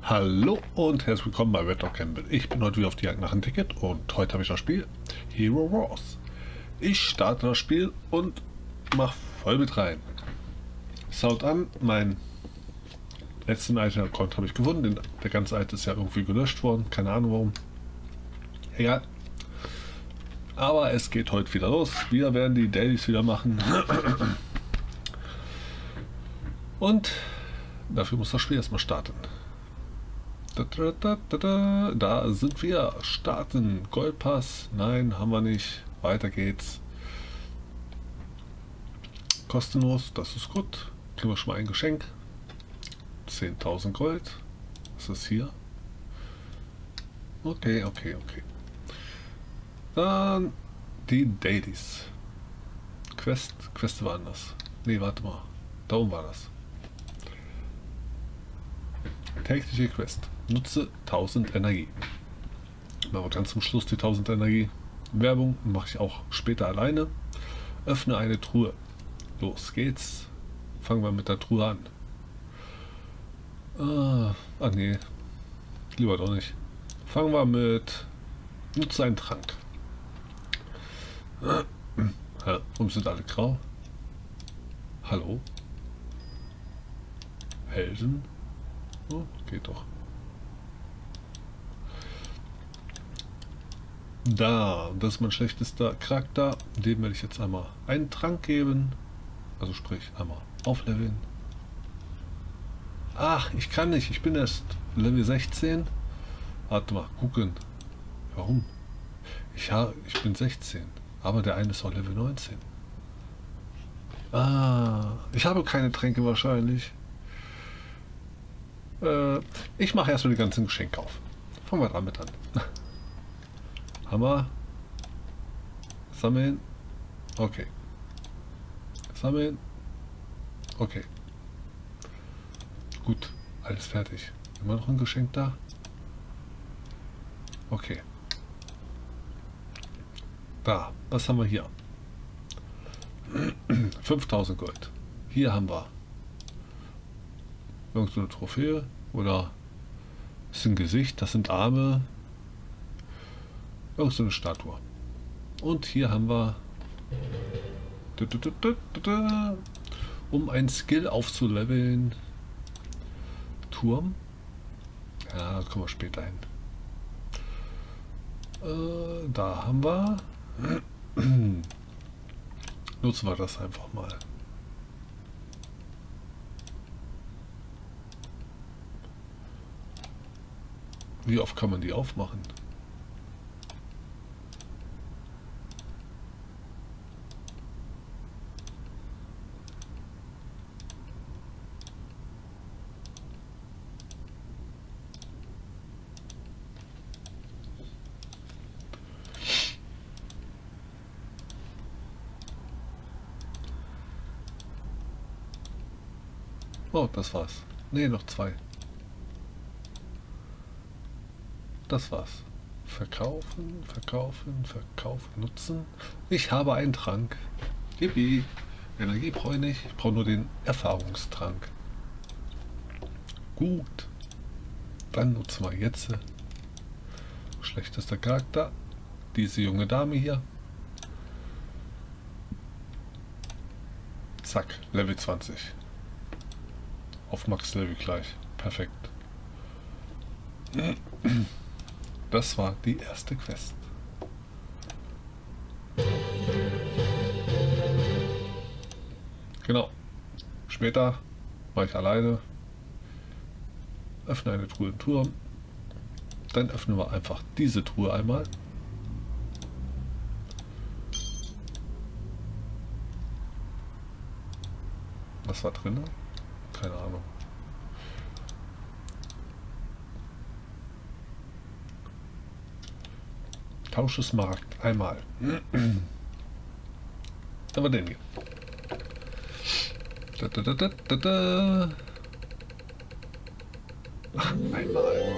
Hallo und herzlich willkommen bei Red Dog Campbell. Ich bin heute wieder auf die Jagd nach einem Ticket und heute habe ich das Spiel Hero Wars. Ich starte das Spiel und mache voll mit rein. Schaut an, mein letzten alten Account habe ich gefunden. Der ganze alte ist ja irgendwie gelöscht worden, keine Ahnung warum. Egal. Aber es geht heute wieder los. Wir werden die Dailies wieder machen. Und dafür muss das Spiel erstmal starten. Da sind wir. Starten. Goldpass. Nein, haben wir nicht. Weiter geht's. Kostenlos. Das ist gut. Kriegen wir schon mal ein Geschenk. 10.000 Gold. Was ist hier? Okay. Dann die Dailies. Quest waren das. Ne, warte mal. Da oben war das. Tägliche Quest. Nutze 1000 Energie. Machen wir ganz zum Schluss die 1000 Energie. Werbung mache ich auch später alleine. Öffne eine Truhe. Los geht's. Fangen wir mit der Truhe an. Nee. Lieber doch nicht. Fangen wir mit nutze einen Trank. Warum sind alle grau? Hallo? Helden? Oh, geht doch. Da, das ist mein schlechtester Charakter. Dem werde ich jetzt einmal einen Trank geben. Also sprich, einmal aufleveln. Ach, ich kann nicht. Ich bin erst Level 16. Warte mal, gucken. Warum? Ich bin 16. Aber der eine ist auch Level 19. Ich habe keine Tränke wahrscheinlich. Ich mache erstmal die ganzen Geschenke auf. Fangen wir damit an. Hammer. Sammeln. Okay. Sammeln. Okay. Gut. Alles fertig. Immer noch ein Geschenk da? Okay. Da. Was haben wir hier? 5000 Gold. Hier haben wir irgend so eine Trophäe oder ist ein Gesicht, das sind Arme, irgend so eine Statue. Und hier haben wir, um ein Skill aufzuleveln, Turm. Ja, kommen wir später hin. Da haben wir, nutzen wir das einfach mal. Wie oft kann man die aufmachen? Oh, das war's. Ne, noch zwei. Das war's. Verkaufen, nutzen. Ich habe einen Trank. Yippie. Energie brauche ich nicht. Ich brauche nur den Erfahrungstrank. Gut. Dann nutzen wir jetzt. Schlechtester Charakter. Diese junge Dame hier. Zack. Level 20. Auf Max Level gleich. Perfekt. Das war die erste Quest. Genau. Später war ich alleine. Öffne eine Truhe im Turm. Dann öffnen wir einfach diese Truhe einmal. Was war drin? Keine Ahnung. Tausches Markt. Einmal. Aber den hier. Ach, einmal.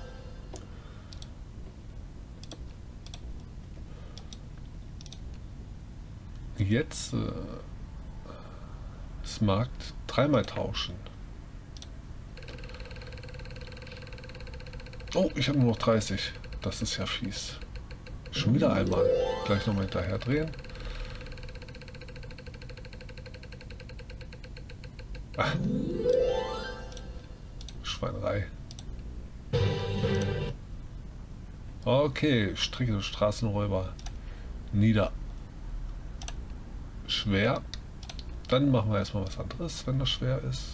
Jetzt Markt dreimal tauschen. Oh, ich habe nur noch 30. Das ist ja fies. Schon wieder einmal. Gleich nochmal hinterher drehen. Ach. Schweinerei. Okay, Stricke Straßenräuber nieder. Schwer. Dann machen wir erstmal was anderes, wenn das schwer ist.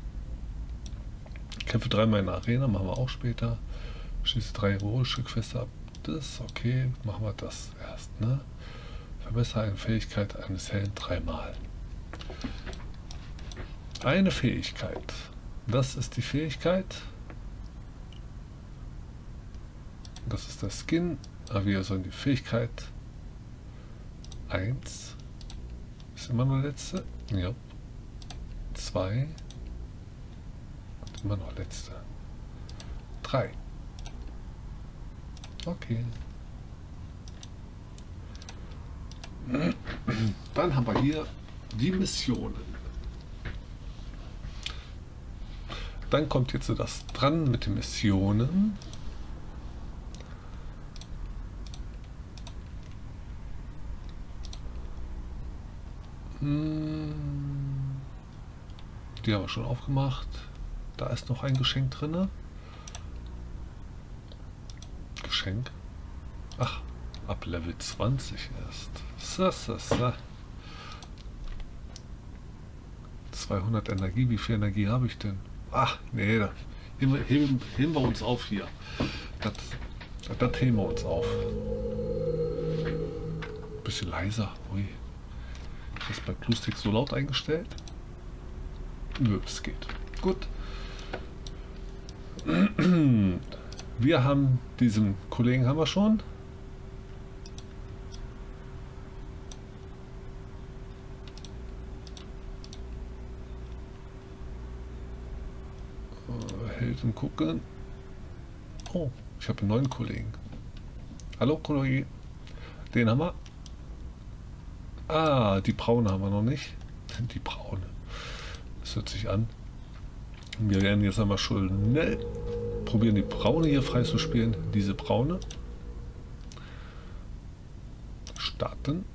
Kämpfe 3-mal in der Arena, machen wir auch später. Schieße 3 heroische Quests ab. Das ist okay, machen wir das erst. Ne? Verbessere eine Fähigkeit eines Helden 3-mal. Eine Fähigkeit. Das ist die Fähigkeit. Das ist der Skin. Aber wir sollen die Fähigkeit 1. Ist immer noch letzte. Ja. 2. Und immer noch letzte. 3. Okay. Dann haben wir hier die Missionen. Dann kommt jetzt so das dran mit den Missionen. Die haben wir schon aufgemacht. Da ist noch ein Geschenk drin. Geschenk. Ach, ab Level 20 erst. 200 Energie. Wie viel Energie habe ich denn? Ach, nee, da heben wir uns auf hier. Das heben wir uns auf. Bisschen leiser. Ui. Ist das bei BlueStacks so laut eingestellt? Nö, es geht. Gut. Wir haben diesen Kollegen haben wir schon. Helden gucken. Oh, ich habe einen neuen Kollegen. Hallo Kollege. Den haben wir. Ah, die braune haben wir noch nicht. Die braune. Das hört sich an. Wir werden jetzt einmal schnell probieren, die braune hier frei zu spielen. Diese braune. Starten.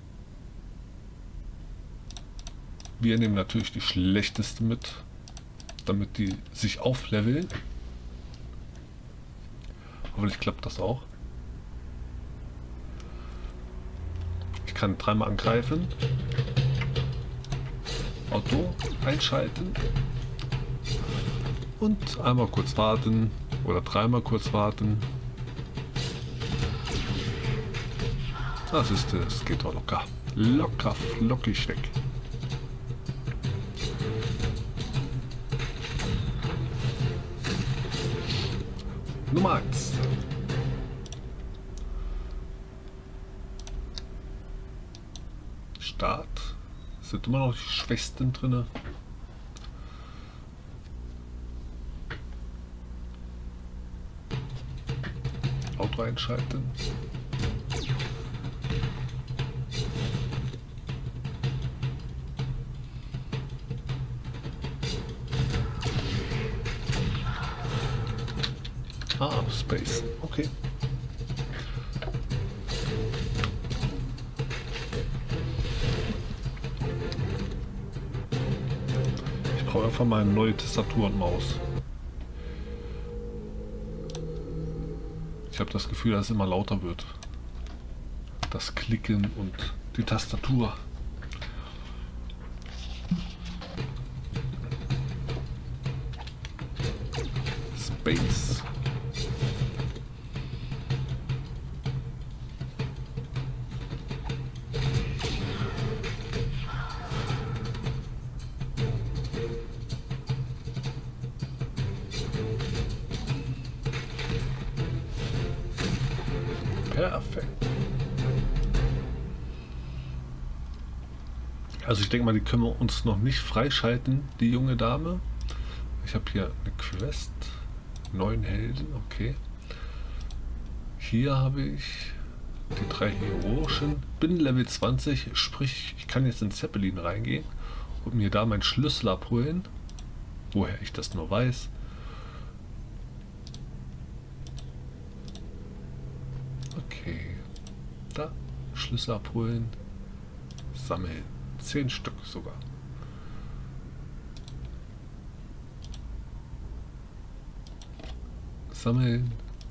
Wir nehmen natürlich die schlechteste mit, damit die sich aufleveln. Hoffentlich klappt das auch. Ich kann 3-mal angreifen. Auto einschalten. Und einmal kurz warten. Oder 3-mal kurz warten. Das ist es. Geht doch locker. Locker, flockig weg. Nummer 1. Start. Sind immer noch die Schwächsten drin. Auto einschalten. Ah, Space. Okay. Ich brauche einfach mal eine neue Tastatur und Maus. Ich habe das Gefühl, dass es immer lauter wird. Das Klicken und die Tastatur. Space. Perfekt. Also ich denke mal, die können wir uns noch nicht freischalten, die junge Dame. Ich habe hier eine Quest. 9 Helden, okay. Hier habe ich die 3 heroischen. Bin Level 20, sprich ich kann jetzt in Zeppelin reingehen und mir da meinen Schlüssel abholen. Woher ich das nur weiß. Da, Schlüssel abholen, sammeln. 10 Stück sogar. Sammeln.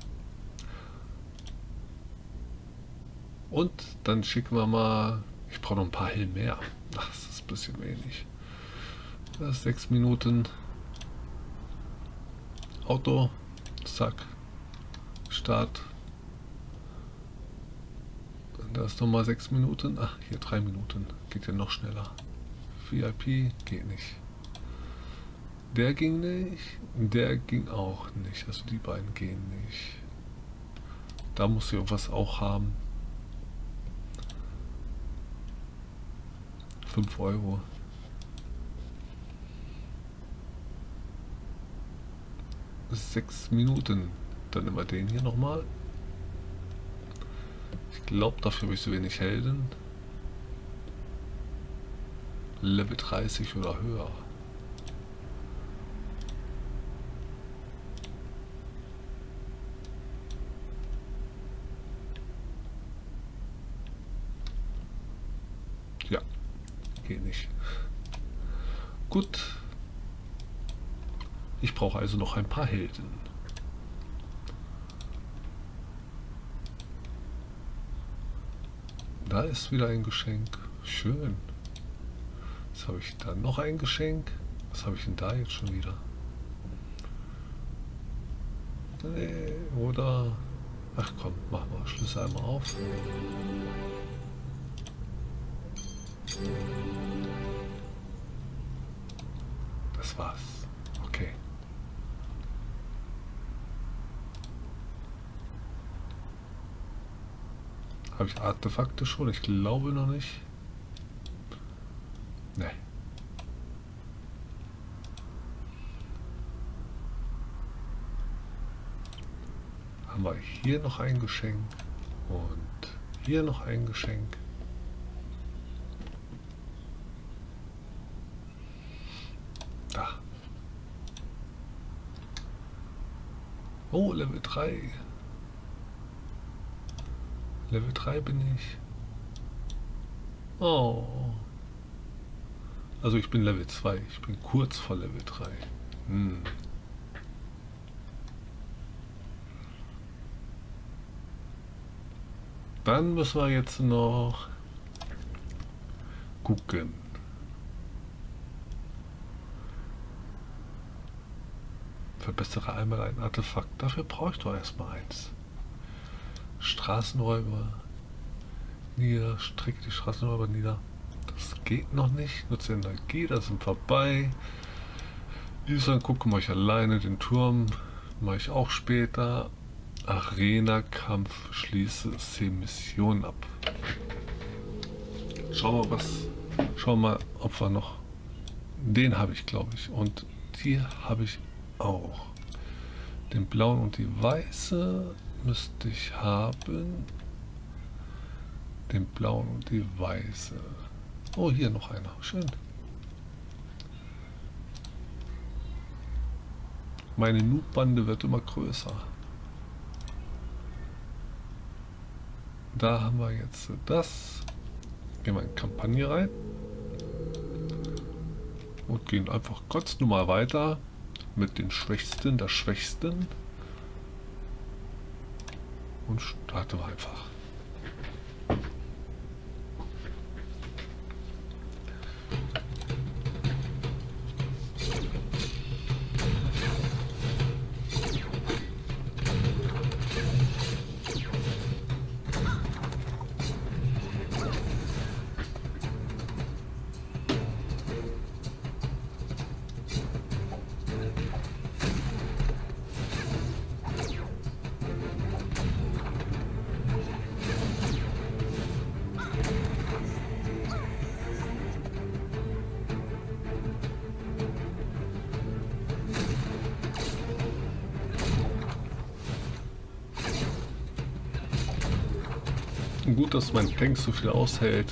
Und dann schicken wir mal... Ich brauche noch ein paar Helm mehr. Ach, das ist ein bisschen wenig. Das ist 6 Minuten. Auto. Zack. Start. Da ist nochmal 6 Minuten. Ach, hier 3 Minuten. Geht ja noch schneller. VIP geht nicht. Der ging nicht. Der ging auch nicht. Also die beiden gehen nicht. Da muss ich irgendwas auch haben. 5 Euro. Das ist 6 Minuten. Dann nehmen wir den hier nochmal. Ich glaube, dafür habe ich so wenig Helden. Level 30 oder höher. Ja, geht nicht. Gut. Ich brauche also noch ein paar Helden. Da ist wieder ein Geschenk. Schön. Jetzt habe ich da noch ein Geschenk. Was habe ich denn da jetzt schon wieder? Nee, oder... Ach komm, machen wir Schlüssel einmal auf. Das war's. Okay. Habe ich Artefakte schon? Ich glaube noch nicht. Nee. Haben wir hier noch ein Geschenk und hier noch ein Geschenk. Da. Oh, Level 3. Level 3 bin ich. Oh. Also ich bin Level 2. Ich bin kurz vor Level 3. Dann müssen wir jetzt noch gucken. Verbessere einmal ein Artefakt. Dafür brauche ich doch erstmal eins. Straßenräuber nieder, stricke die Straßenräuber nieder. Das geht noch nicht. Nutze Energie, das sind vorbei. Dann gucken wir euch alleine. Den Turm mache ich auch später. Arena-Kampf, schließe 10 Missionen ab. Schauen wir mal, ob wir noch... Den habe ich, glaube ich. Und die habe ich auch. Den blauen und die weiße müsste ich haben. Den blauen und die weiße. Oh, hier noch einer. Schön. Meine Noob-Bande wird immer größer. Da haben wir jetzt das. Gehen wir in Kampagne rein. Und gehen einfach ganz normal weiter. Mit den Schwächsten, der Schwächsten. Und starten wir einfach. Gut, dass mein Tank so viel aushält.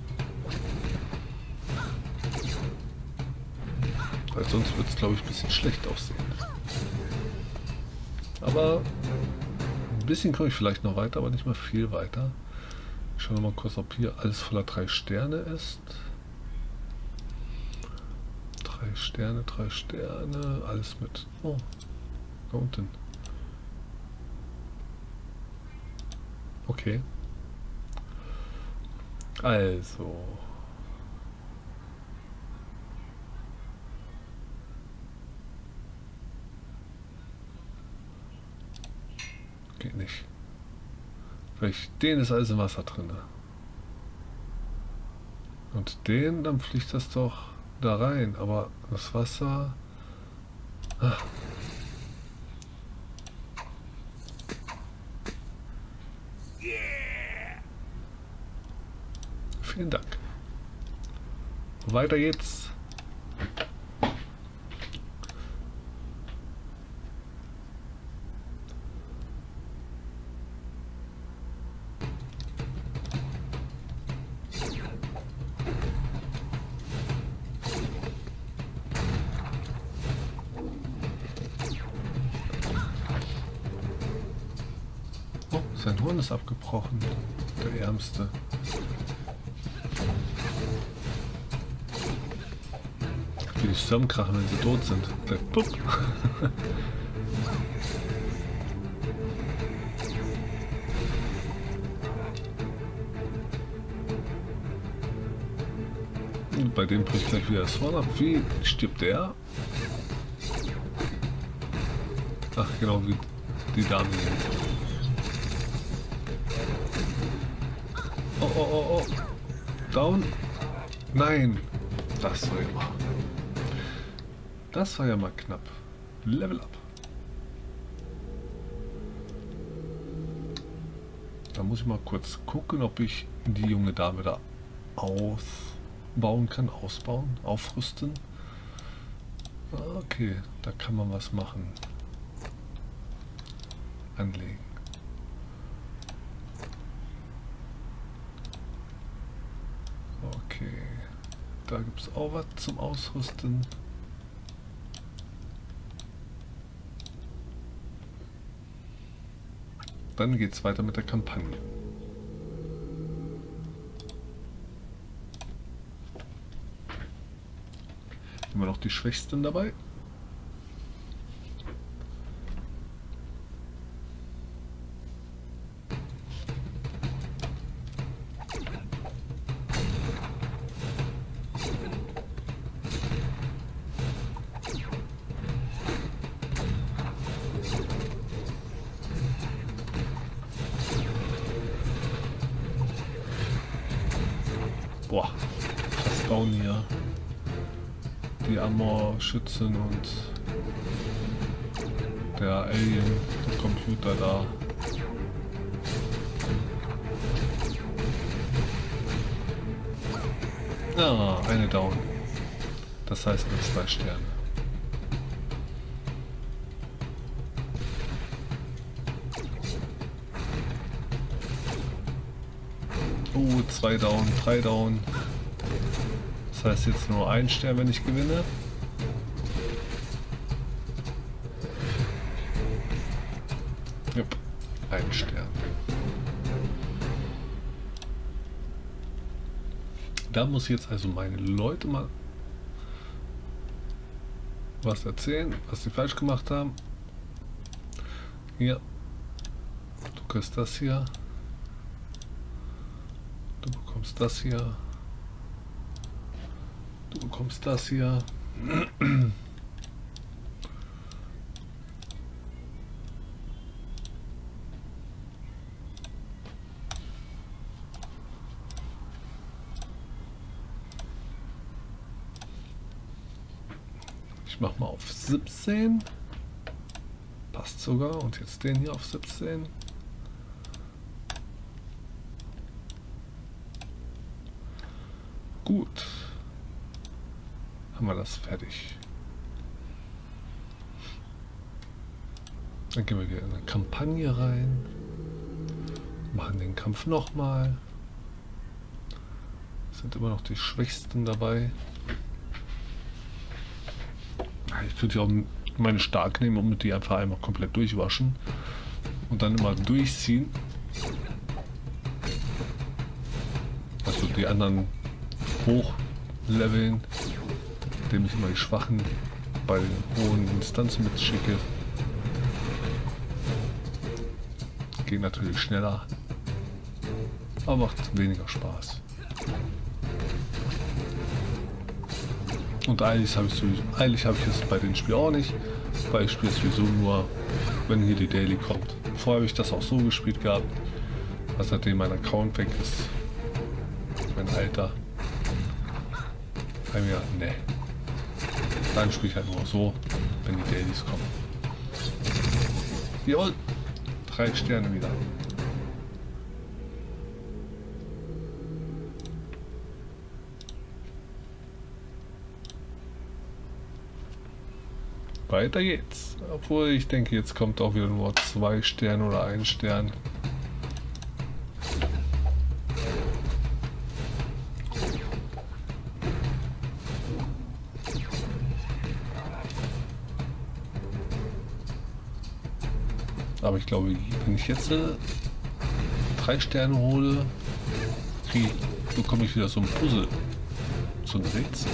Weil sonst wird es, glaube ich, ein bisschen schlecht aussehen. Aber ein bisschen komme ich vielleicht noch weiter, aber nicht mehr viel weiter. schaue noch mal kurz, ob hier alles voller 3 Sterne ist. 3 Sterne, 3 Sterne, alles mit. Oh, da unten. Okay. Also. Geht nicht. Vielleicht den ist alles im Wasser drin. Und den, dann fliegt das doch da rein. Aber das Wasser... Ah. Vielen Dank. Weiter geht's. Oh, sein Horn ist abgebrochen. Der Ärmste. Wie die zusammenkrachen, wenn sie tot sind. Und bei dem bricht gleich wieder das Horn ab. Wie stirbt der? Ach, genau wie die Dame hier. Oh, oh, oh, oh. Down? Nein. Das war ja mal. Das war ja mal knapp. Level up. Da muss ich mal kurz gucken, ob ich die junge Dame da ausbauen kann. Ausbauen, aufrüsten. Okay, da kann man was machen. Anlegen. Okay. Da gibt es auch was zum Ausrüsten. Dann geht es weiter mit der Kampagne. Immer noch die Schwächsten dabei. Boah, fast down hier. Die Armor-Schützen und der Alien-Computer da. Ah, eine down. Das heißt nur 2 Sterne. Oh, 2 down, 3 down. Das heißt jetzt nur 1 Stern, wenn ich gewinne. Jupp, 1 Stern. Da muss ich jetzt also meine Leute mal was erzählen, was sie falsch gemacht haben. Hier, du kriegst das hier. Du bekommst das hier. Du bekommst das hier. Ich mach mal auf 17. Passt sogar. Und jetzt den hier auf 17. Gut. Haben wir das fertig. Dann gehen wir wieder in eine Kampagne rein. Machen den Kampf nochmal. Sind immer noch die Schwächsten dabei. Ich könnte ja auch meine Stark nehmen und mit die einfach einmal komplett durchwaschen. Und dann immer durchziehen. die anderen hochleveln, indem ich immer die Schwachen bei den hohen Instanzen mitschicke. Geht natürlich schneller, aber macht weniger Spaß. Und eilig habe ich es bei den Spielen auch nicht, weil ich spiele es sowieso nur, wenn hier die Daily kommt. Vorher habe ich das auch so gespielt gehabt, was seitdem mein Account weg ist, mein Alter. Bei mir, ne. Dann spiele ich halt nur so, wenn die Dailies kommen. Jawohl, 3 Sterne wieder. Weiter geht's. Obwohl ich denke, jetzt kommt auch wieder nur 2 Sterne oder 1 Stern. Aber ich glaube, wenn ich jetzt 3 Sterne hole, bekomme ich wieder so ein Puzzle. So ein Rätsel.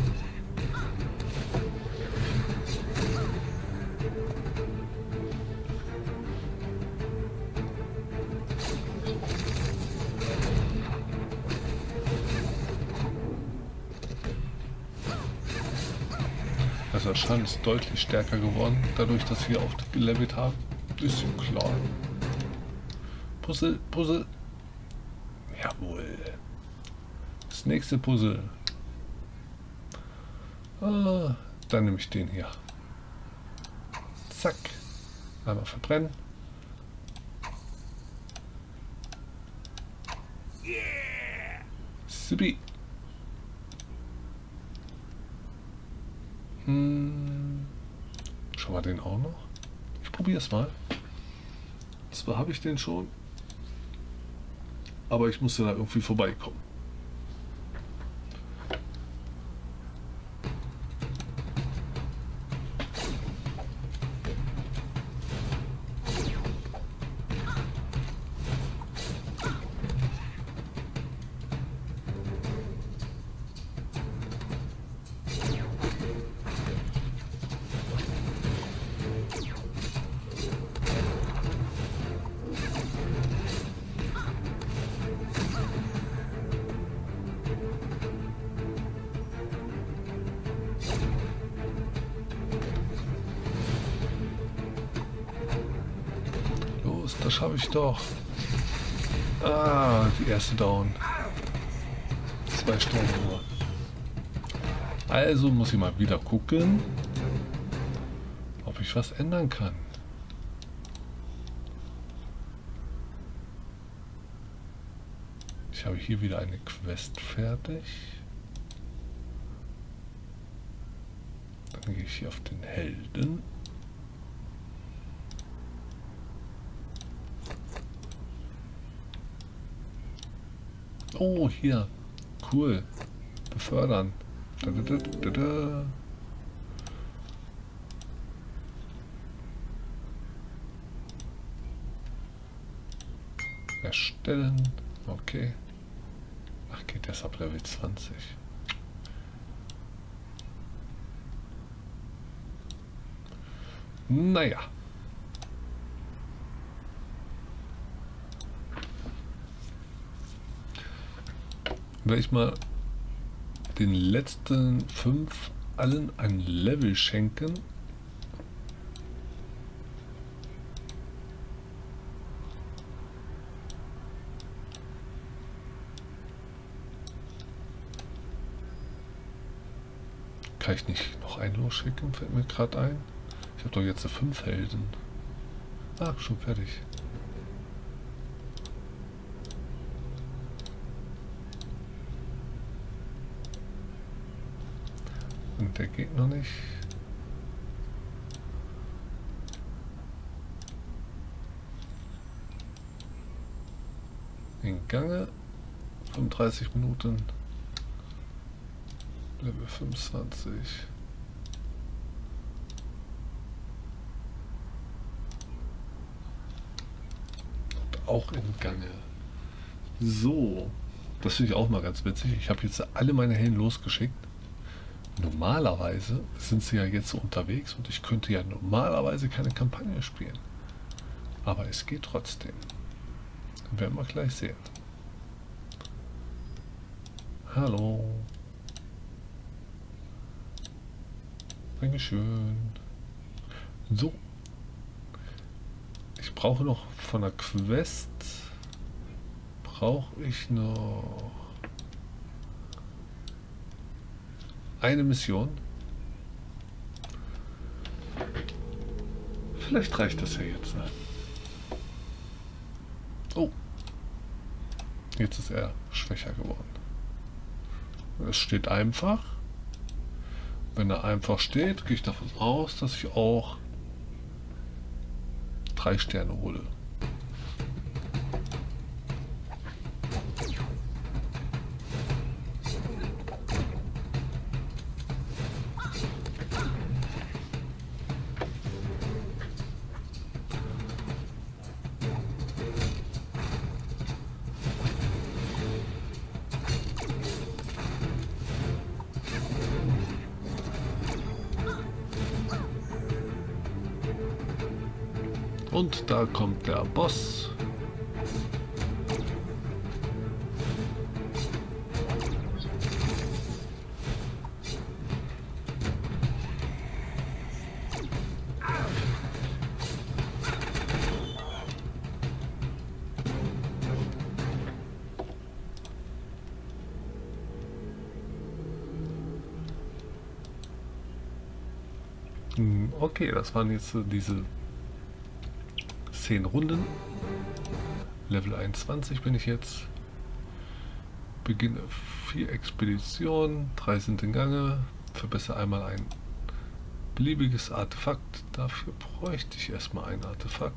Also der Schaden ist deutlich stärker geworden, dadurch, dass wir aufgelevelt haben. Ist ja klar. Puzzle, Puzzle. Jawohl. Das nächste Puzzle. Ah, dann nehme ich den hier. Zack. Einmal verbrennen. Supi. Schauen wir den auch noch. Ich probiere es mal. Zwar habe ich den schon, aber ich musste da irgendwie vorbeikommen. Das schaffe ich doch. Ah, die erste Down. 2 Stunden nur. Also muss ich mal wieder gucken, ob ich was ändern kann. Ich habe hier wieder eine Quest fertig. Dann gehe ich hier auf den Helden. Oh, hier. Cool. Befördern. Da, da, da, da, da. Erstellen. Okay. Ach, geht das ab Level 20. Naja. Werde ich mal den letzten 5 allen ein Level schenken. Kann ich nicht noch einen losschicken, fällt mir gerade ein. Ich habe doch jetzt 5 Helden. Ah, schon fertig. Und der geht noch nicht. In Gange. 35 Minuten. Level 25. Und auch in Gange. So. Das finde ich auch mal ganz witzig. Ich habe jetzt alle meine Helden losgeschickt. Normalerweise sind sie ja jetzt so unterwegs und ich könnte ja normalerweise keine Kampagne spielen. Aber es geht trotzdem. Werden wir gleich sehen. Hallo. Dankeschön. So. Ich brauche noch von der Quest. Brauche ich noch eine Mission. Vielleicht reicht das ja jetzt. Oh. Jetzt ist er schwächer geworden. Es steht einfach. Wenn er einfach steht, gehe ich davon aus, dass ich auch 3 Sterne hole. Und da kommt der Boss. Okay, das waren jetzt diese 10 Runden. Level 21 bin ich jetzt. Beginne 4 Expeditionen, 3 sind in Gange. Verbessere einmal ein beliebiges Artefakt. Dafür bräuchte ich erstmal ein Artefakt.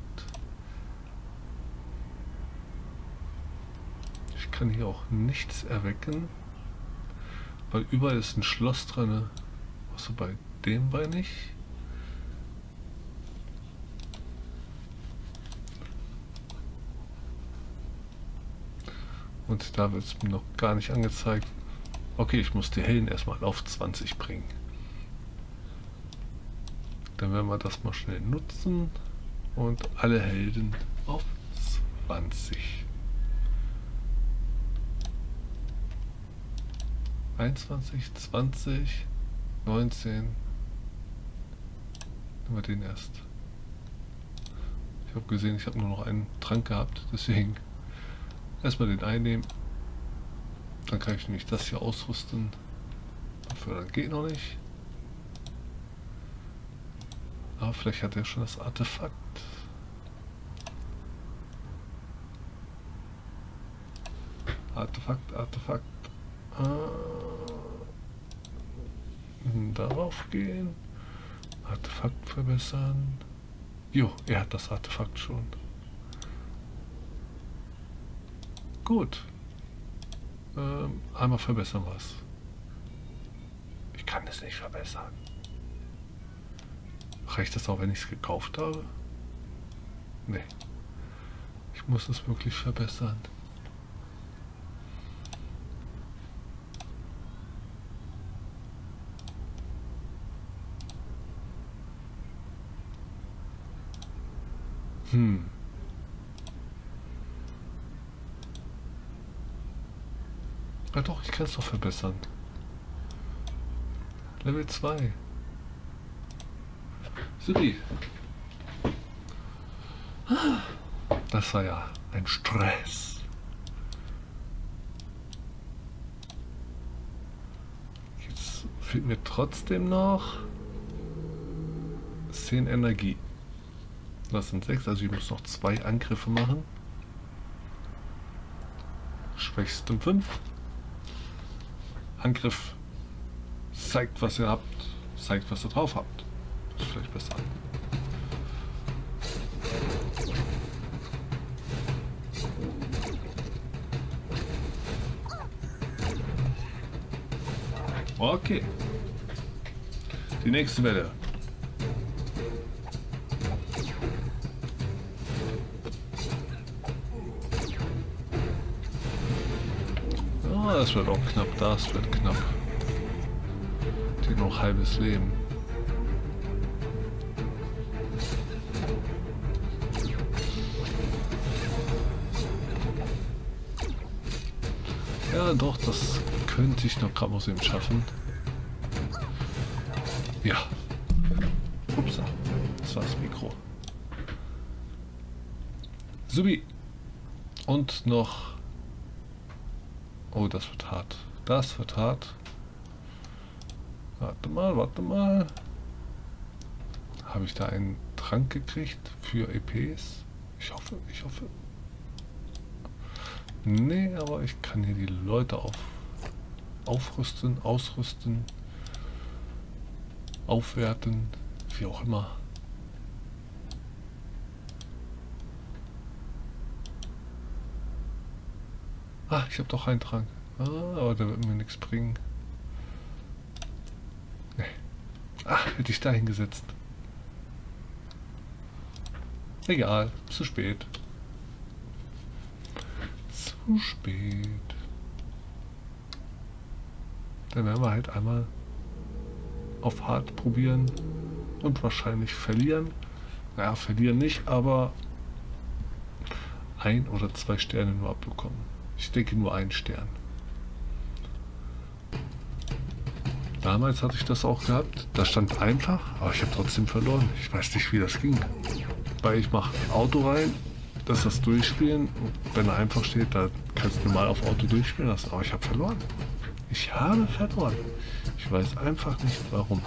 Ich kann hier auch nichts erwecken, weil überall ist ein Schloss dran. Außer bei dem Bein nicht. Und da wird es mir noch gar nicht angezeigt. Okay, ich muss die Helden erstmal auf 20 bringen. Dann werden wir das mal schnell nutzen. Und alle Helden auf 20. 21, 20, 19. Nehmen wir den erst. Ich habe gesehen, ich habe nur noch einen Trank gehabt, deswegen erstmal den einnehmen. Dann kann ich nämlich das hier ausrüsten. Dafür geht noch nicht. Aber vielleicht hat er schon das Artefakt. Artefakt. Darauf gehen. Artefakt verbessern. Jo, er hat das Artefakt schon. Gut. Einmal verbessern was. Ich kann es nicht verbessern. Reicht das auch, wenn ich es gekauft habe? Nee. Ich muss es wirklich verbessern. Ja doch, ich kann es doch verbessern. Level 2. Supi. Das war ja ein Stress. Jetzt fehlt mir trotzdem noch 10 Energie. Das sind 6, also ich muss noch 2 Angriffe machen. Schwächsten 5. Angriff zeigt, was ihr habt, zeigt, was ihr drauf habt. Das ist vielleicht besser. Okay. Die nächste Welle. Oh, das wird auch knapp, das wird knapp. Die noch halbes Leben. Ja, doch, das könnte ich noch gerade mal eben schaffen. Ja. Ups, das war das Mikro. Subi. Und noch... Oh, das wird hart. Das wird hart. Warte mal, warte mal. Habe ich da einen Trank gekriegt für EPs? Ich hoffe, ich hoffe. Nee, aber ich kann hier die Leute aufrüsten, ausrüsten, aufwerten, wie auch immer. Ah, ich habe doch einen Trank. Ah, aber der wird mir nichts bringen. Nee. Ah, hätte ich da hingesetzt. Egal, zu spät. Zu spät. Dann werden wir halt einmal auf hart probieren und wahrscheinlich verlieren. Naja, verlieren nicht, aber 1 oder 2 Sterne nur abbekommen. Ich denke nur 1 Stern. Damals hatte ich das auch gehabt. Da stand einfach, aber ich habe trotzdem verloren. Ich weiß nicht, wie das ging. Weil ich mache Auto rein, dass das durchspielen. Wenn er einfach steht, da kannst du normal auf Auto durchspielen lassen. Aber ich habe verloren. Ich habe verloren. Ich weiß einfach nicht warum.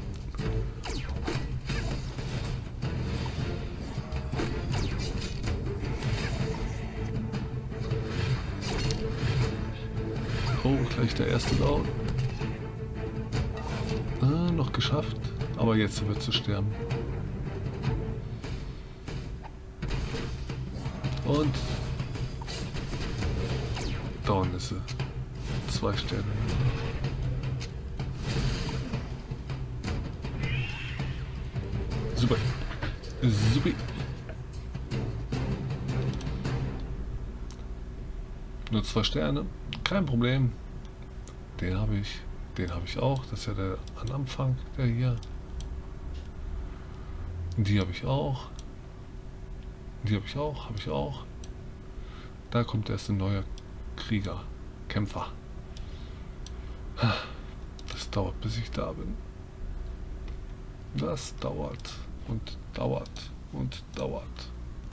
Oh, gleich der erste Down. Ah, noch geschafft. Aber jetzt wird sie sterben. Und down ist sie. 2 Sterne. Super. Super. Nur 2 Sterne. Kein Problem. Den habe ich. Den habe ich auch. Das ist ja der am Anfang. Der hier. Die habe ich auch. Die habe ich auch. Habe ich auch. Da kommt erst ein neuer Krieger. Kämpfer. Das dauert, bis ich da bin. Das dauert und dauert und dauert.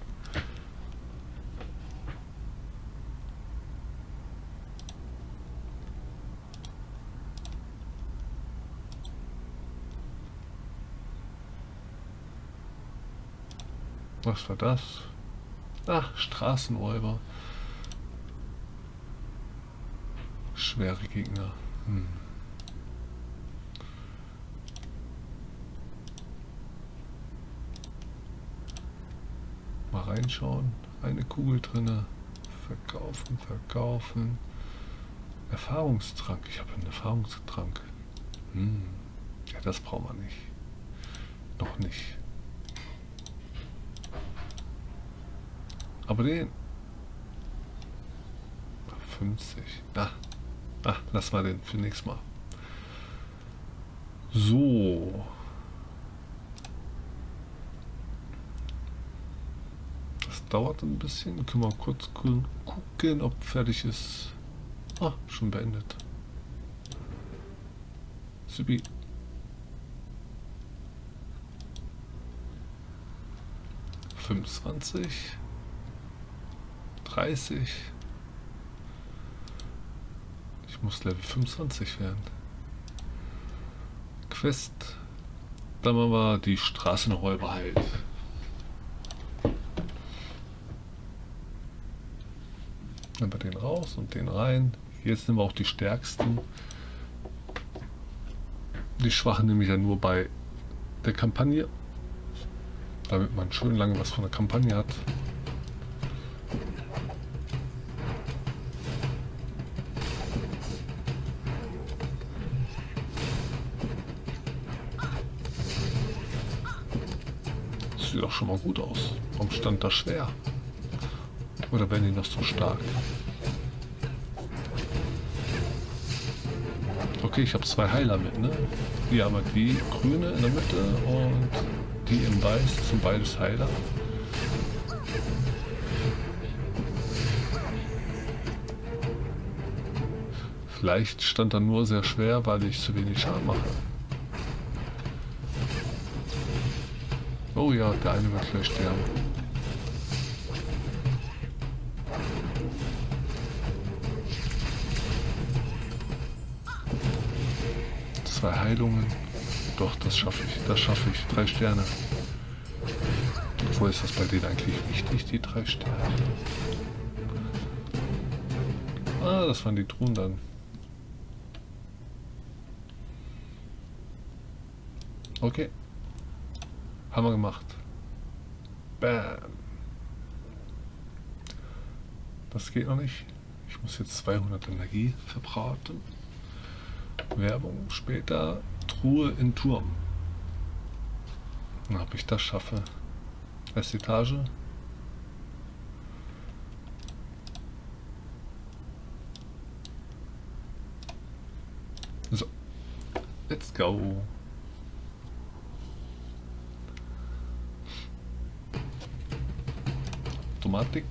Was war das? Ach, Straßenräuber. Schwere Gegner. Mal reinschauen. Eine Kugel drinne. Verkaufen, verkaufen. Erfahrungstrank. Ich habe einen Erfahrungstrank. Ja, das brauchen wir nicht. Noch nicht. Aber den 50. Lass mal den für nächstes Mal. So. Das dauert ein bisschen. Können wir kurz gucken, ob fertig ist. Ah, schon beendet. Supi. $25. 30. Ich muss Level 25 werden. Quest. Dann machen wir die Straßenräuber halt. Nehmen wir den raus und den rein. Jetzt nehmen wir auch die stärksten. Die schwachen nehme ich ja nur bei der Kampagne. Damit man schön lange was von der Kampagne hat. Sieht doch schon mal gut aus. Warum stand das schwer? Oder werden die noch so stark? Okay, ich habe 2 Heiler mit, ne? Ja, aber die grüne in der Mitte und die im Weiß sind beides Heiler. Vielleicht stand da nur sehr schwer, weil ich zu wenig Schaden mache. Oh ja, der eine wird gleich sterben. Zwei Heilungen. Doch, das schaffe ich. Das schaffe ich. 3 Sterne. Obwohl ist das bei denen eigentlich wichtig, die 3 Sterne? Ah, das waren die Truhen dann. Okay. Haben wir gemacht. Bam. Das geht noch nicht. Ich muss jetzt 200 Energie verbraten. Werbung später. Truhe in Turm. Na, ob ich das schaffe. Erste Etage. So. Let's go. Automatik.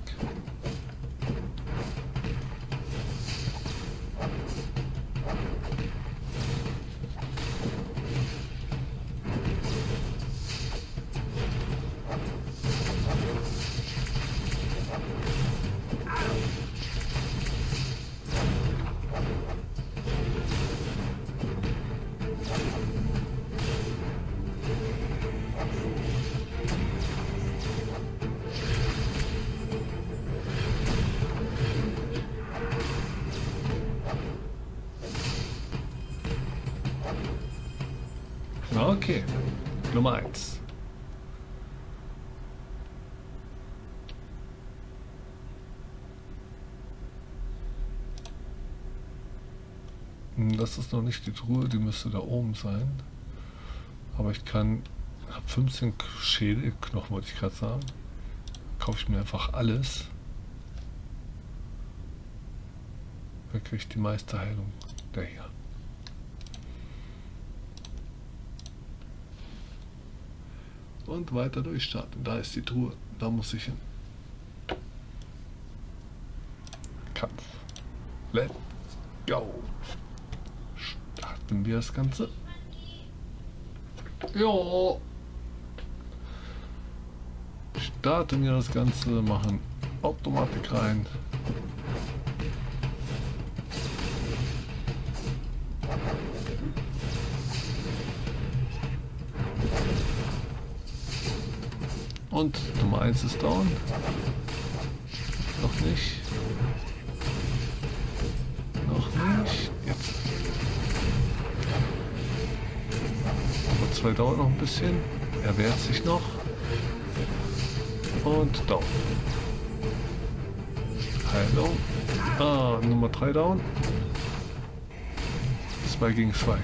Okay, Nummer 1. Das ist noch nicht die Truhe, die müsste da oben sein. Aber ich kann, habe 15 Schädelknochen, wollte ich gerade sagen. Kaufe ich mir einfach alles. Wer kriegt die meiste Heilung? Der hier. Und weiter durchstarten. Da ist die Truhe. Da muss ich hin. Kampf. Let's go. Starten wir das Ganze. Jo. Starten wir das Ganze. Machen Automatik rein. Und Nummer 1 ist down. Noch nicht. Noch nicht. Jetzt. Nummer 2 dauert noch ein bisschen. Er wehrt sich noch. Und down. Heilung. Ah, Nummer 3 down. 2 gegen 2.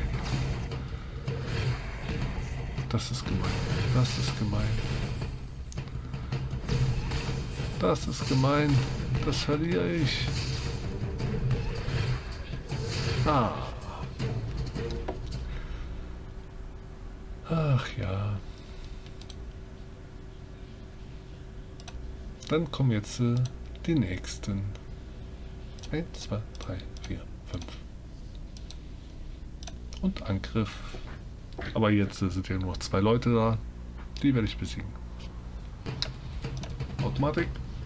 Das ist gemein. Das ist gemein. Das ist gemein. Das verliere ich. Ah. Ach ja. Dann kommen jetzt die nächsten. 1, 2, 3, 4, 5. Und Angriff. Aber jetzt sind ja nur noch 2 Leute da. Die werde ich besiegen. Automatik.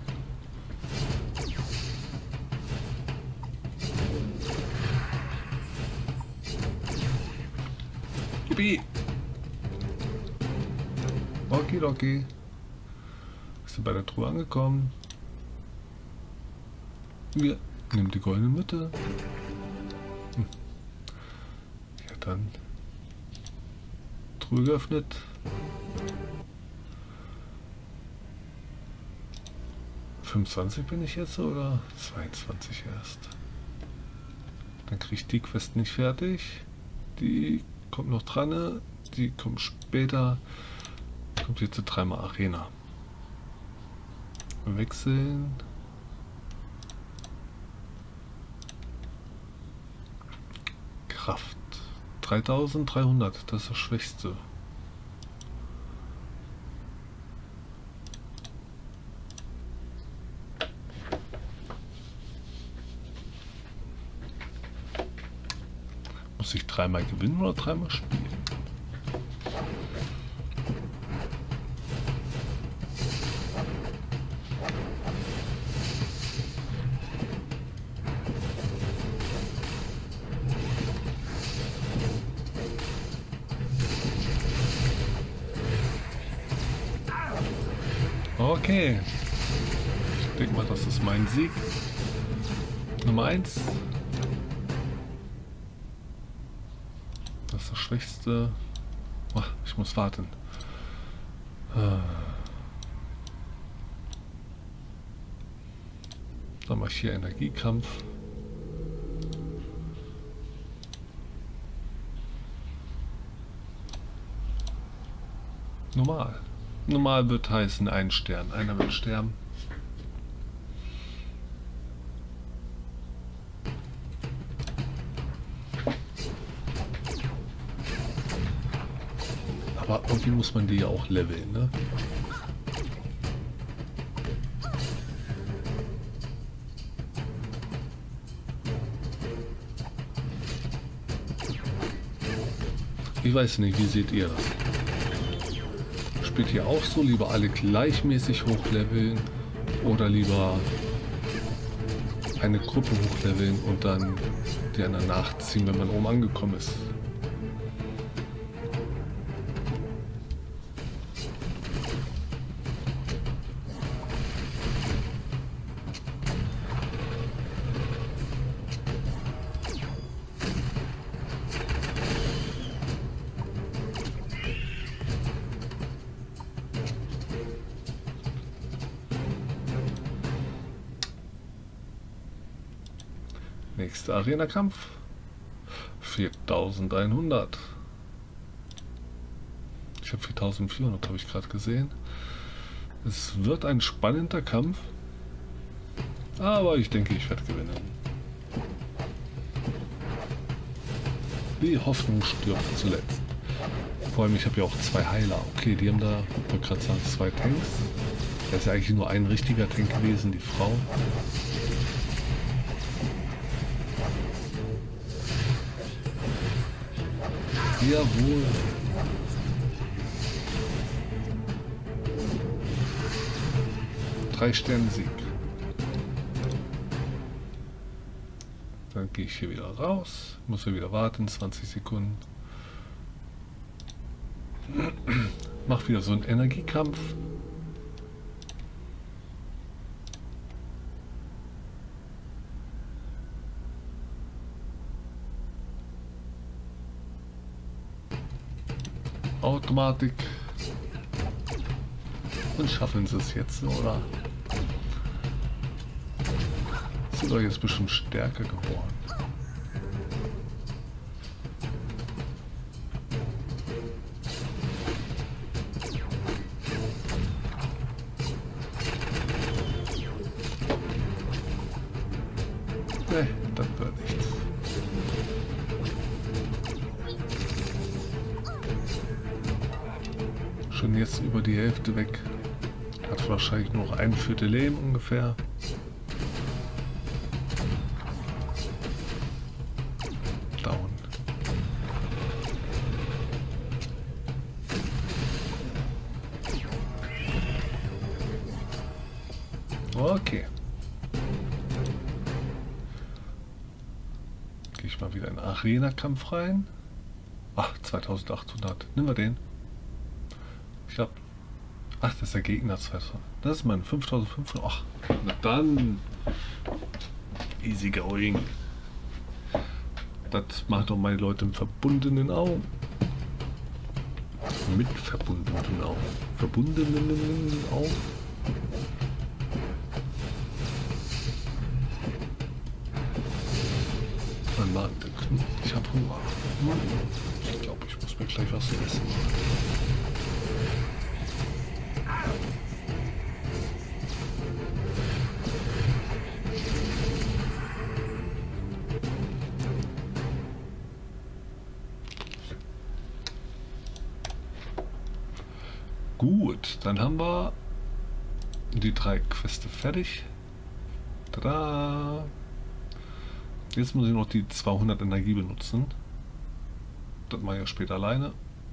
Yippie. Okidoki. Sind bei der Truhe angekommen. Wir nehmen die goldene Mitte. Ja, dann Truhe geöffnet. Bin ich jetzt oder 22 erst? Dann kriege ich die Quest nicht fertig. Die kommt noch dran. Die kommt später. Kommt jetzt 3-mal Arena. Wechseln. Kraft. 3300, das ist das Schwächste. Muss ich dreimal gewinnen oder dreimal spielen? Okay. Ich denke mal, das ist mein Sieg. Nummer 1. Das ist das Schwächste. Ach, ich muss warten. Dann mache ich hier Energiekampf. Normal. Normal wird heißen ein Stern. Einer wird sterben. Aber irgendwie muss man die ja auch leveln, ne? Ich weiß nicht, wie seht ihr das? Spielt ihr auch so? Lieber alle gleichmäßig hochleveln oder lieber eine Gruppe hochleveln und dann die anderen nachziehen, wenn man oben angekommen ist? Nächster Arena-Kampf. 4100. Ich habe 4400, habe ich gerade gesehen. Es wird ein spannender Kampf. Aber ich denke, ich werde gewinnen. Die Hoffnung stirbt zuletzt. Vor allem, ich habe ja auch 2 Heiler. Okay, die haben da, ich wollte gerade sagen, 2 Tanks. Da ist ja eigentlich nur ein richtiger Tank gewesen, die Frau. Jawohl. Drei Sterne Sieg. Dann gehe ich hier wieder raus. Muss hier wieder warten, 20 Sekunden. Mach wieder so einen Energiekampf. Automatik. Und schaffen sie es jetzt, oder? Sind doch jetzt bestimmt stärker geworden. Ne, das wird nichts. Schon jetzt über die Hälfte weg. Hat wahrscheinlich noch ein Viertel Leben ungefähr. Down. Okay. Gehe ich mal wieder in den Arena-Kampf rein. Ach, 2800. Nehmen wir den. Ich glaube. Ach, das ist der Gegner 2000. Das ist mein 5500. Ach, na dann. Easy going. Das macht doch meine Leute im verbundenen Augen. Mit verbundenen Augen. Verbundenen Augen. Mein Magen, der knurrt. Ich habe Hunger. Ich glaube, ich muss mir gleich was zu essen machen. Gut, dann haben wir die 3 Queste fertig. Tada! Jetzt muss ich noch die 200 Energie benutzen. Das mache ich ja später alleine.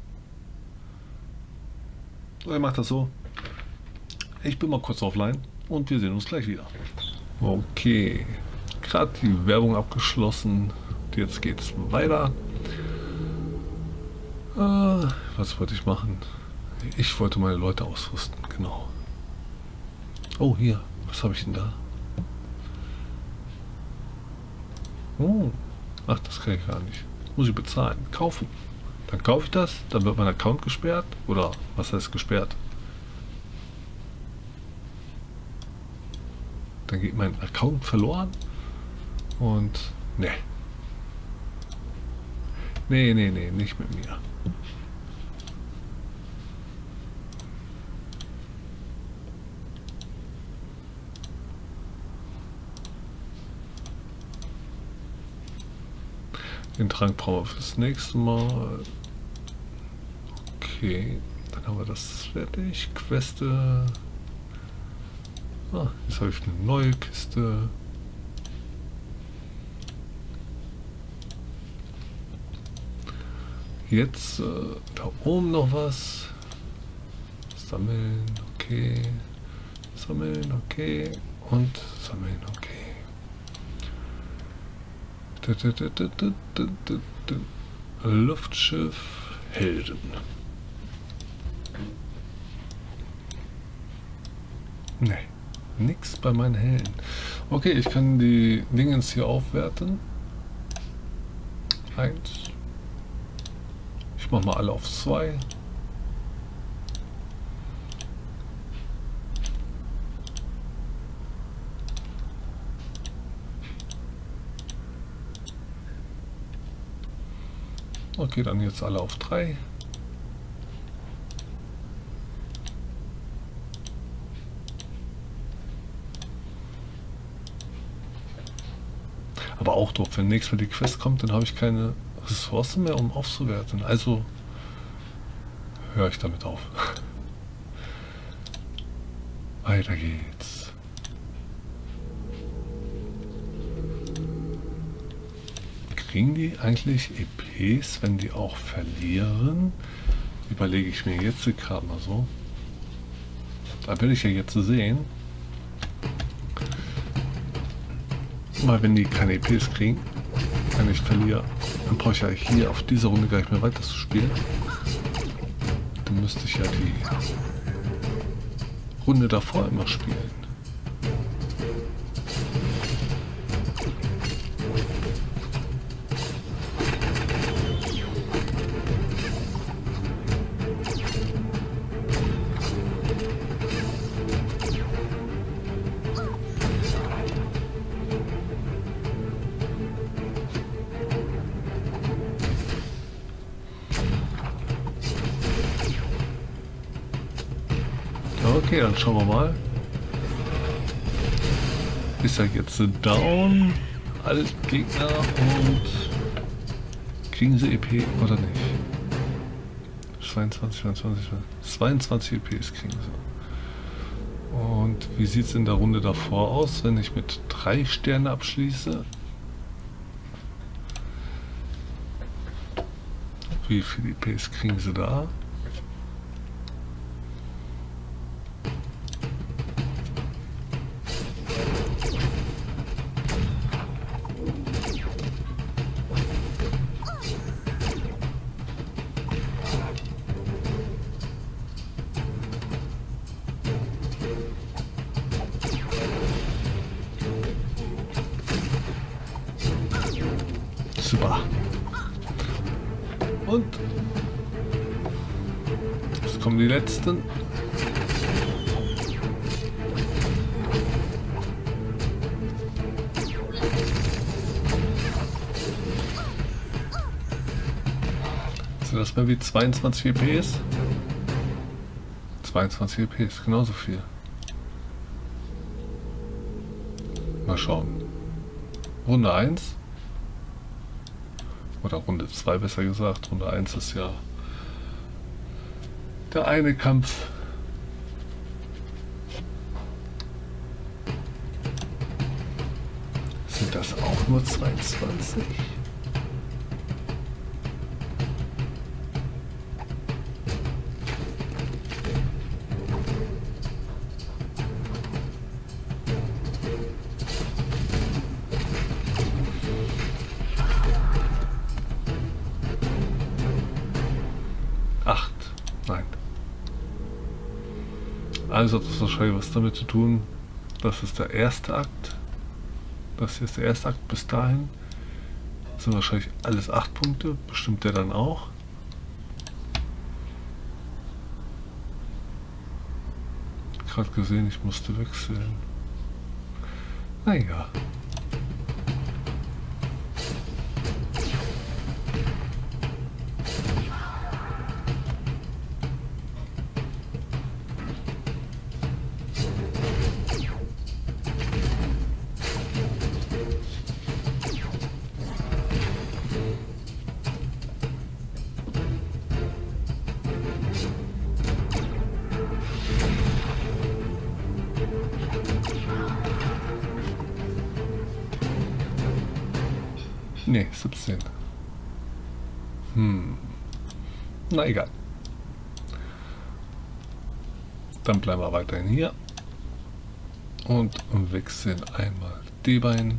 So, ich mache das so. Ich bin mal kurz offline und wir sehen uns gleich wieder. Okay, gerade die Werbung abgeschlossen. Jetzt geht's weiter. Was wollte ich machen? Ich wollte meine Leute ausrüsten, genau. Oh, hier, was habe ich denn da? Oh, ach, das kann ich gar nicht. Muss ich bezahlen, kaufen. Dann kaufe ich das, dann wird mein Account gesperrt. Oder was heißt gesperrt? Dann geht mein Account verloren. Und ne. Nee, nicht mit mir. Den Trank brauchen wir fürs nächste Mal. Okay, dann haben wir das fertig. Queste. Jetzt habe ich eine neue Kiste. Jetzt da oben noch was. Sammeln, okay. Sammeln, okay. Und sammeln, okay. Luftschiff Helden. Ne, nix bei meinen Helden. Okay, ich kann die Dingens hier aufwerten. 1. Ich mach mal alle auf 2. Okay, dann jetzt alle auf 3. Aber auch doof, wenn nächstes Mal die Quest kommt, dann habe ich keine Ressourcen mehr, um aufzuwerten. Also höre ich damit auf. Weiter geht's. Kriegen die eigentlich EPs, wenn die auch verlieren? Überlege ich mir jetzt gerade mal so. Da will ich ja jetzt sehen. Weil wenn die keine EPs kriegen, wenn ich verliere, dann brauche ich ja hier auf dieser Runde gar nicht mehr weiter zu spielen. Dann müsste ich ja die Runde davor immer spielen. Okay, dann schauen wir mal. Ist er jetzt down? Alle Gegner und kriegen sie EP oder nicht? 22 EPs kriegen sie. Und wie sieht es in der Runde davor aus, wenn ich mit 3 Sternen abschließe? Wie viele EPs kriegen sie da? Super. Und jetzt kommen die letzten. Sind das mal wie 22 EPs? 22 EPs, genauso viel. Mal schauen. Runde 1. Oder Runde 2 besser gesagt. Runde 1 ist ja der eine Kampf das auch nur 22? Nein. Also hat das wahrscheinlich was damit zu tun. Das ist der erste Akt. Das hier ist der erste Akt. Bis dahin sind wahrscheinlich alles 8 Punkte. Bestimmt der dann auch. Gerade gesehen, ich musste wechseln. Naja. Ne, 17. Na egal. Dann bleiben wir weiterhin hier. Und wechseln einmal D-Bein.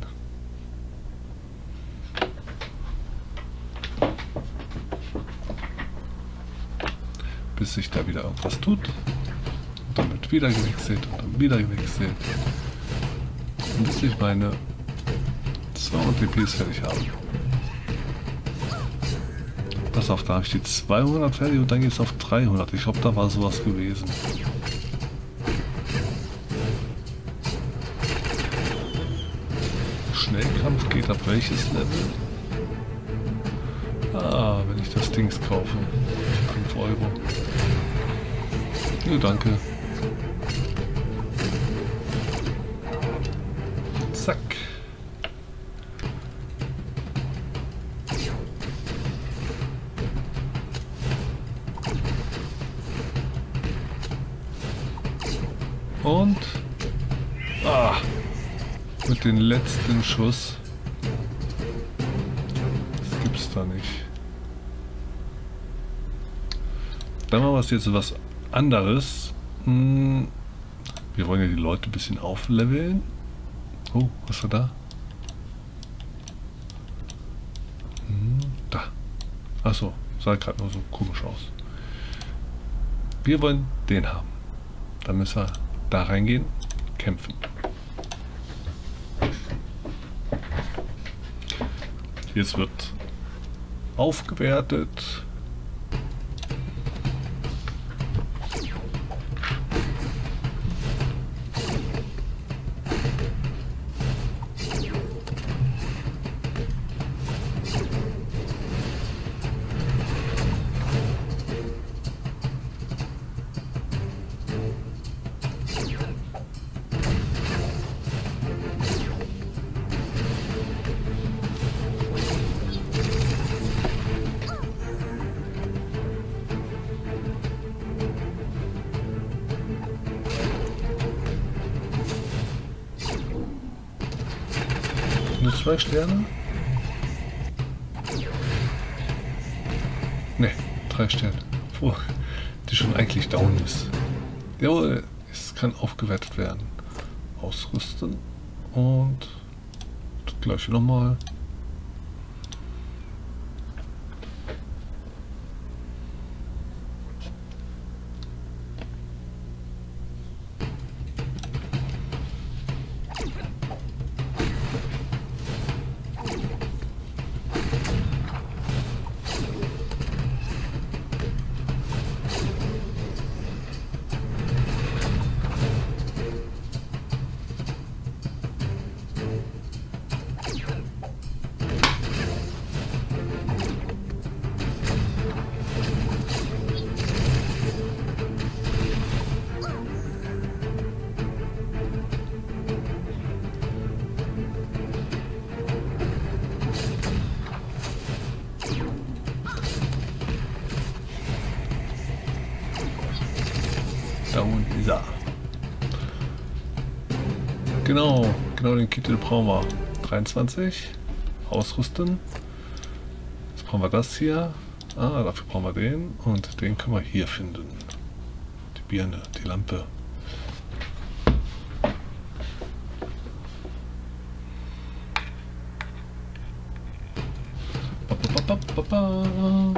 Bis sich da wieder irgendwas tut. Und dann wird wieder gewechselt und dann wieder gewechselt. Und bis ich meine 200 DPs fertig habe. Pass auf, da habe ich die 200 fertig und dann geht es auf 300. Ich glaube, da war sowas gewesen. Schnellkampf geht ab welches Level? Ah, wenn ich das Dings kaufe. 5 Euro. Ja, danke. Zack. Und mit dem letzten Schuss. Das gibt's da nicht. Dann machen wir jetzt was anderes. Wir wollen ja die Leute ein bisschen aufleveln. Oh, was war da? Da. Achso, sah gerade nur so komisch aus. Wir wollen den haben. Dann müssen wir da reingehen, kämpfen. Jetzt wird aufgewertet. Nur 2 Sterne? Ne, 3 Sterne. Obwohl die schon eigentlich down ist. Jawohl, es kann aufgewertet werden. Ausrüsten und das gleiche nochmal. Da unten ist er. Genau den Kittel brauchen wir. 23. Ausrüsten. Jetzt brauchen wir das hier. Ah, dafür brauchen wir den. Und den können wir hier finden. Die Birne, die Lampe. Ba, ba, ba, ba, ba.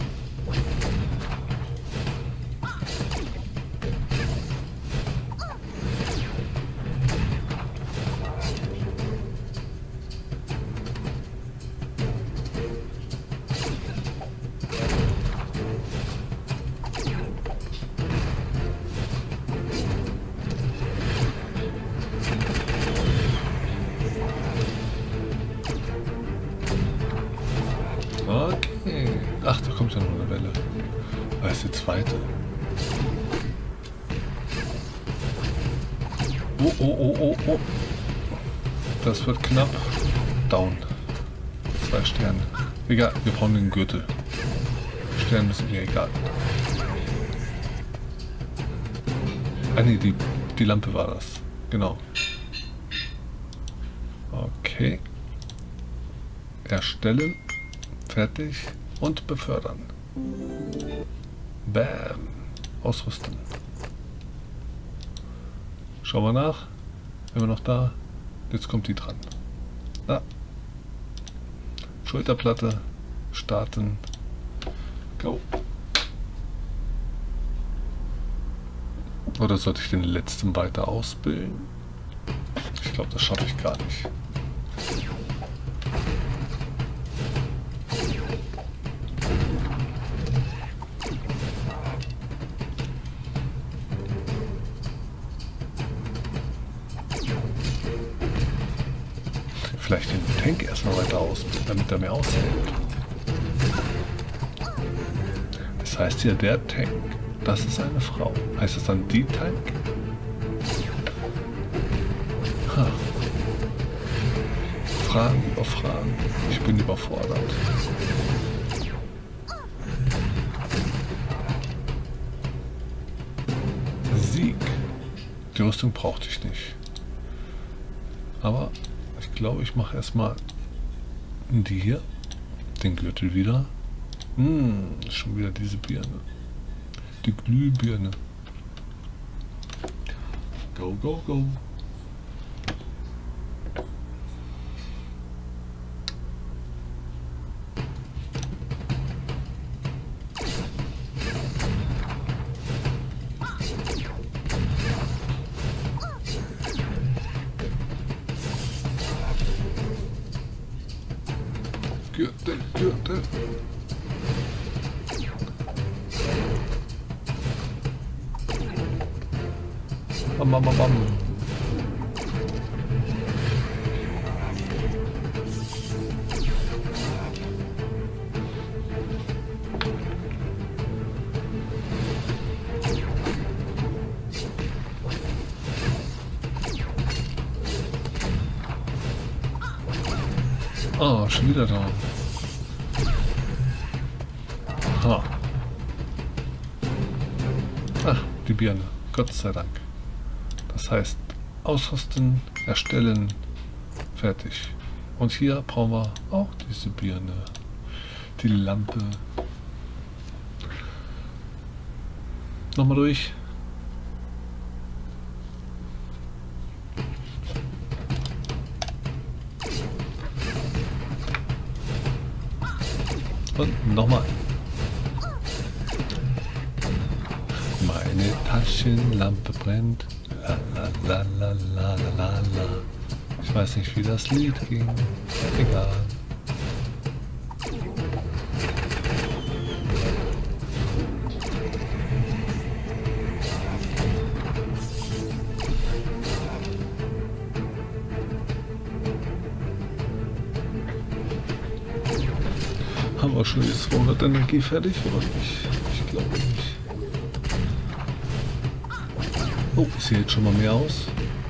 Okay. Ach, da kommt ja noch eine Welle. Da ist die zweite. Oh, oh, oh, oh, oh. Das wird knapp. Down. 2 Sterne. Egal, wir brauchen den Gürtel. Sterne sind mir egal. Ah ne, die Lampe war das. Genau. Okay. Erstellen. Fertig. Und befördern. Bam. Ausrüsten. Schauen wir nach. Immer noch da. Jetzt kommt die dran. Da. Schulterplatte. Starten. Go. Oder sollte ich den letzten weiter ausbilden? Ich glaube, das schaffe ich gar nicht. Vielleicht den Tank erstmal weiter ausbilden, damit er mehr aushält. Das heißt hier der Tank. Das ist eine Frau. Heißt es dann die Tank? Ha. Fragen über Fragen. Ich bin überfordert. Sieg. Die Rüstung brauchte ich nicht. Aber ich glaube, ich mache erstmal die hier. Den Gürtel wieder. Schon wieder diese Birne. Die Glühbirne. Go, go, go. Gürtel, Gürtel. Bam, bam, bam, bam. Ah, schon wieder da. Ha. Ach, die Birne. Gott sei Dank. Das heißt, ausrüsten, erstellen, fertig. Und hier brauchen wir auch diese Birne. Die Lampe. Nochmal durch. Und nochmal. Meine Taschenlampe brennt. La la la la la la la. Ich weiß nicht, wie das Lied ging. Egal. Haben wir schon die 200 Energie fertig oder nicht? Ich glaube nicht. Oh, ich sehe jetzt schon mal mehr aus.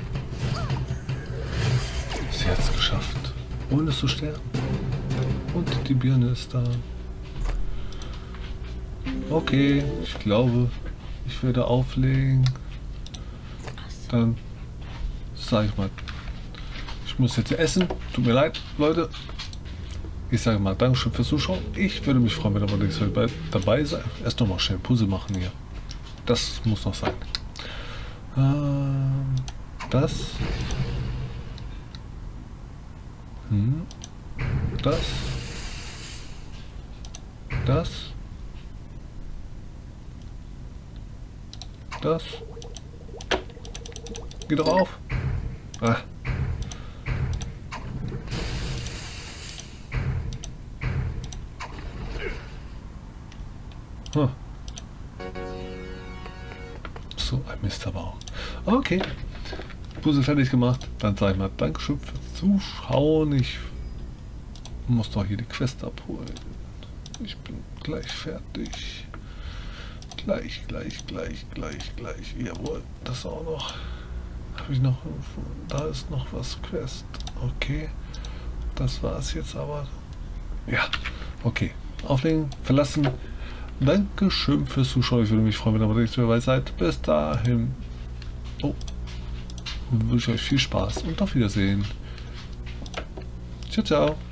Sie hat es geschafft, ohne zu sterben. Und die Birne ist da. Okay, ich glaube, ich werde auflegen. Dann sage ich mal, ich ich muss jetzt essen. Tut mir leid, Leute. Ich sage mal Dankeschön fürs Zuschauen. Ich würde mich freuen, wenn ihr nächstes Mal dabei seid. Erst noch mal schnell Puzzle machen hier. Das muss noch sein. Das. Das. Das. Das. Geht doch auf. Ah. Hm. So ein Mist aber auch. Okay. Puzzle fertig gemacht. Dann sage ich mal Dankeschön fürs Zuschauen. Ich muss doch hier die Quest abholen. Ich bin gleich fertig. Gleich. Jawohl, das auch noch. Habe ich noch. Da ist noch was Quest. Okay. Das war es jetzt aber. Ja. Okay. Auflegen, verlassen. Dankeschön fürs Zuschauen. Ich würde mich freuen, wenn ihr nächstes Mal dabei seid. Bis dahin. Oh. Wünsche euch viel Spaß und auf Wiedersehen. Ciao, ciao.